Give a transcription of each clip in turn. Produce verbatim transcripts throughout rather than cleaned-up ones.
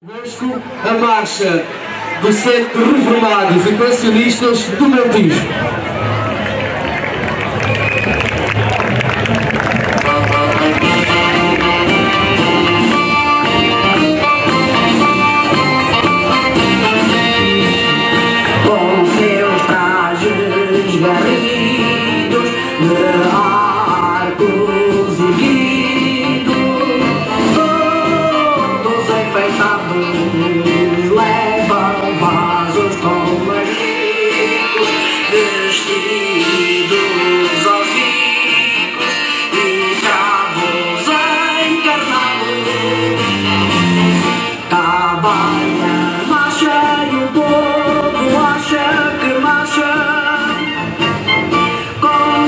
Connosco a marcha do Centro de Reformados e Pensionistas do Montijo. Com seus trajes garridos de arcos erguidos, todos enfeitados, levam vasos com magníficos vestidos aos bicos e cravos encarnados. Cavalha, marcha e o povo acha que marcha com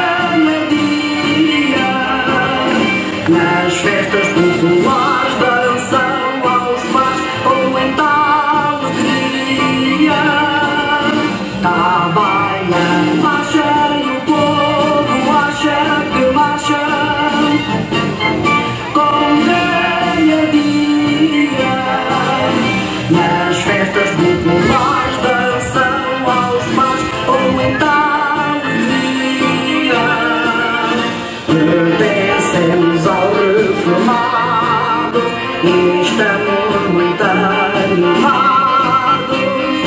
grande dia. Nas festas populares dançam aos pais ou em tal alegria. Cavalha, marcha e o povo acha que marcha com grande dia. Nas festas populares dançam aos pais ou em tal alegria. Pertencemos ao reformado e estamos muito animados.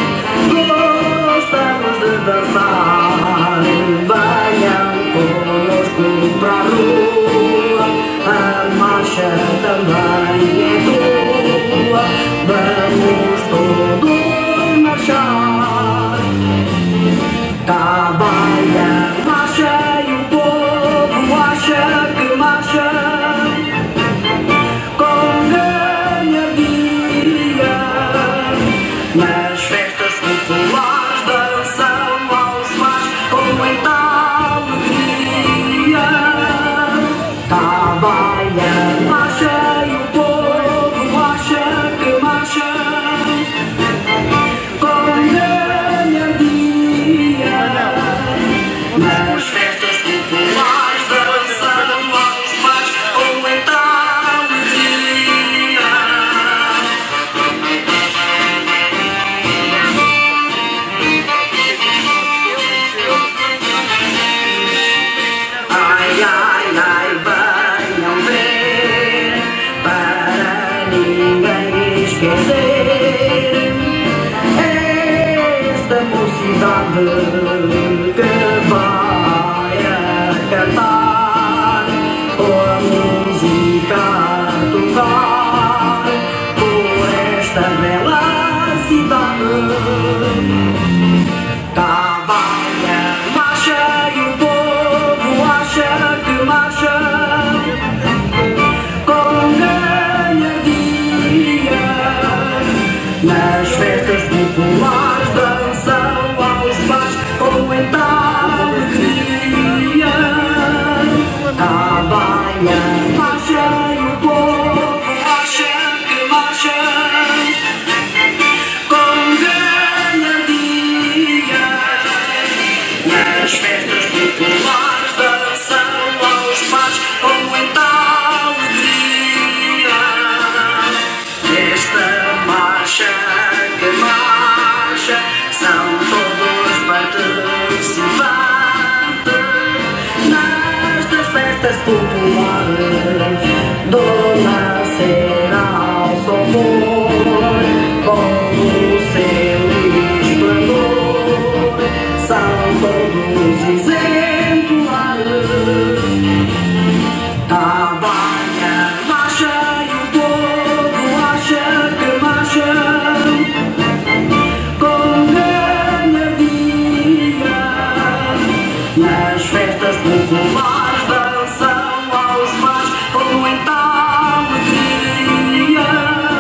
Gostamos de dançar, venham conosco para a rua. A marcha também é tua, vamos todos marchar. Cavalha, marcha e o povo acha que marcha com galhardia. Nas festas populares dançam aos pais com muita alegria. Cavalha, marcha e o povo acha que marcha com galhardia. Nas festas populares dançam aos pais com muita alegria. Ai, ai, ai, venham ver, para ninguém esquecer esta mocidade que vai a cantar, ou a música a tocar por esta bela cidade. Cavalha, marcha e o povo acha que marcha com galhardia. Nas festas populares dançam aos pais com muita alegria. Cavalha, marcha e o povo acha que marcha com galhardia. Nas festas populares dançam aos pais com muita alegria. Esta marcha que marcha são todos participantes nestas festas populares do nascer ao sombor. Com o seu esplendor são todos exemplares. Cavalha, marcha e o povo acha que marcha com galhardia. Nas festas populares dançam aos pais com muita alegria.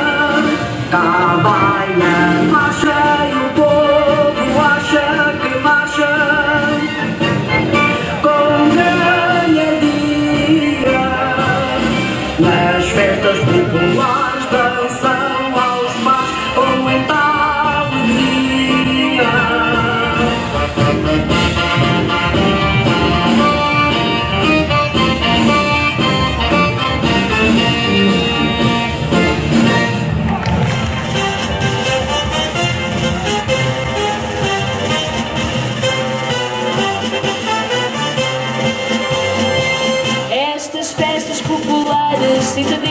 Cavalha, marcha e o povo acha que marcha com galhardia. Nas festas populares dançam aos pais com muita alegria.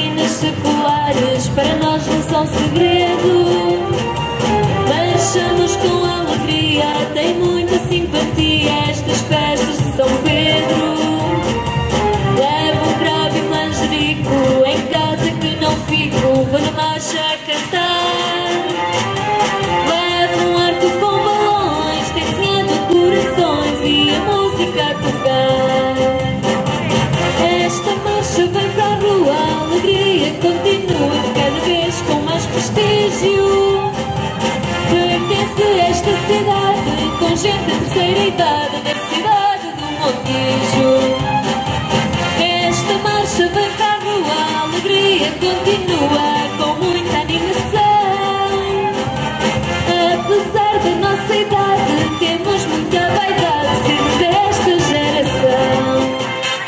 doutrinas seculares para nós não são segredo. Marchamos com alegria, tem muita simpatia estas festas de São Pedro. Levo um cravo e um manjerico, em casa que não fico, vou na marcha a cantar. Levo um arco com balões, tem desenhado corações e a música a tocar. Esta marcha vem para a rua, a alegria continua cada vez com mais prestígio. Pertence a esta cidade com gente da terceira idade, da cidade do Montijo. Esta marcha vem para a rua, a alegria continua com muita animação. Apesar da nossa idade, temos muita vaidade de sermos desta geração.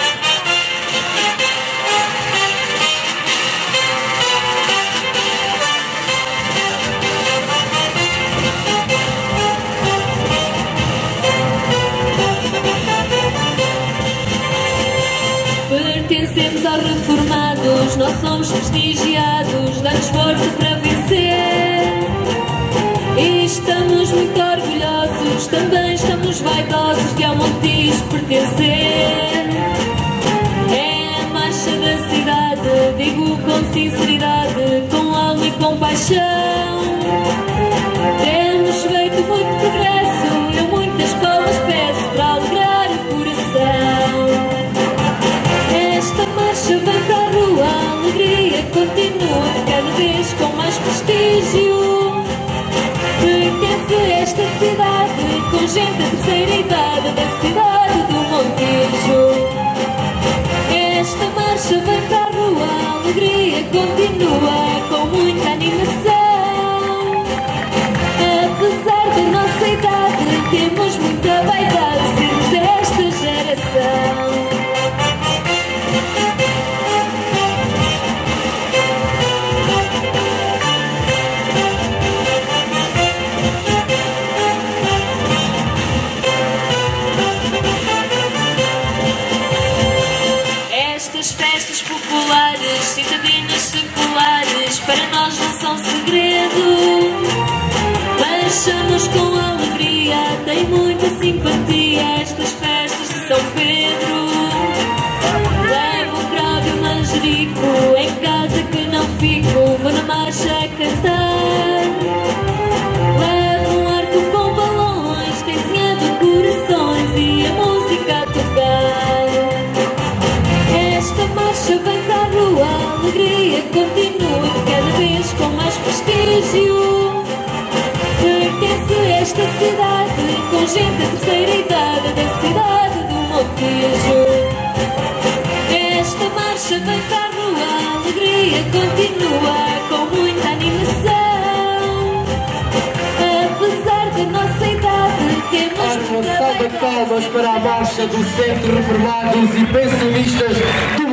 Pertencemos aos reformados, nós somos prestigiados, dando esforço para vencer. E estamos muito orgulhosos, também estamos vaidosos de ao Montijo pertencer. É a marcha da cidade, digo com sinceridade, com alma e com paixão. Temos feito muito progresso, eu muitas palmas peço para alegrar o coração. Esta marcha vem para a rua, a alegria continua cada vez com mais prestígio. Pertence a esta cidade com gente da terceira idade, da cidade do Montijo. Esta marcha vem para a rua, a alegria continua com muita animação. Apesar da nossa idade, temos muita vaidade de sermos desta geração. Estas festas populares, cidadinas seculares, para nós não são segredo. Marchamos com alegria, tem muita simpatia estas festas de São Pedro. Levo um cravo e um manjerico, em casa que não fico, vou na marcha a cantar. Levo um arco com balões, tem desenhado corações e a música a tocar. Esta marcha vem para a rua, a alegria continua cada vez com mais prestígio. Pertence a esta cidade com gente da terceira idade, da cidade do Montijo. Esta marcha vem para a rua, a alegria continua com muita animação. Apesar da nossa idade, temos muita vaidade. Palmas para a marcha do Centro Reformados e Pensionistas do